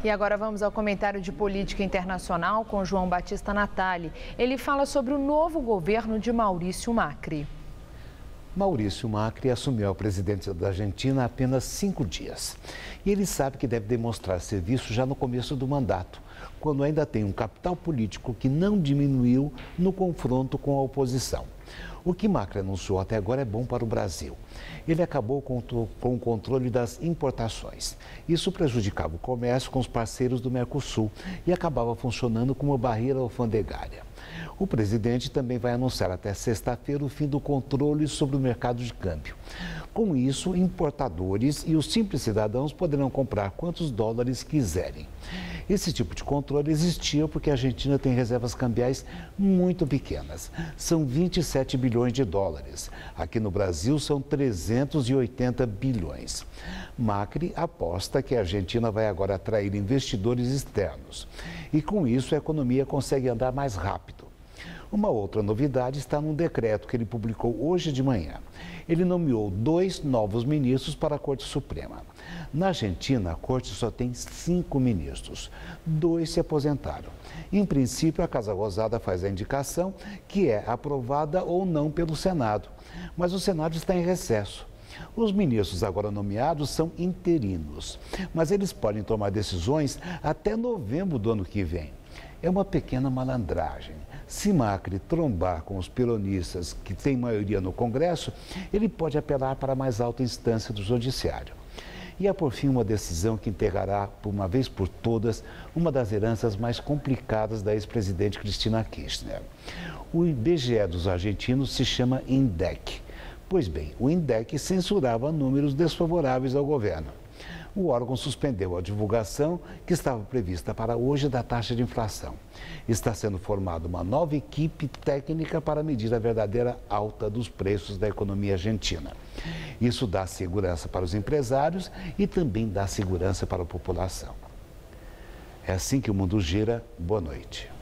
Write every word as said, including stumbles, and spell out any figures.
E agora vamos ao comentário de política internacional com João Batista Natali. Ele fala sobre o novo governo de Maurício Macri. Maurício Macri assumiu a presidência da Argentina há apenas cinco dias. E ele sabe que deve demonstrar serviço já no começo do mandato, quando ainda tem um capital político que não diminuiu no confronto com a oposição. O que Macri anunciou até agora é bom para o Brasil. Ele acabou com o controle das importações. Isso prejudicava o comércio com os parceiros do Mercosul e acabava funcionando como barreira alfandegária. O presidente também vai anunciar até sexta-feira o fim do controle sobre o mercado de câmbio. Com isso, importadores e os simples cidadãos poderão comprar quantos dólares quiserem. Esse tipo de controle existia porque a Argentina tem reservas cambiais muito pequenas. São vinte e sete bilhões de dólares. Aqui no Brasil são trezentos e oitenta bilhões. Macri aposta que a Argentina vai agora atrair investidores externos. E com isso a economia consegue andar mais rápido. Uma outra novidade está num decreto que ele publicou hoje de manhã. Ele nomeou dois novos ministros para a Corte Suprema. Na Argentina, a Corte só tem cinco ministros. Dois se aposentaram. Em princípio, a Casa Rosada faz a indicação, que é aprovada ou não pelo Senado. Mas o Senado está em recesso. Os ministros agora nomeados são interinos, mas eles podem tomar decisões até novembro do ano que vem. É uma pequena malandragem. Se Macri trombar com os peronistas que têm maioria no Congresso, ele pode apelar para a mais alta instância do Judiciário. E é, por fim, uma decisão que enterrará, por uma vez por todas, uma das heranças mais complicadas da ex-presidente Cristina Kirchner. O I B G E dos argentinos se chama INDEC. Pois bem, o INDEC censurava números desfavoráveis ao governo. O órgão suspendeu a divulgação que estava prevista para hoje da taxa de inflação. Está sendo formada uma nova equipe técnica para medir a verdadeira alta dos preços da economia argentina. Isso dá segurança para os empresários e também dá segurança para a população. É assim que o mundo gira. Boa noite.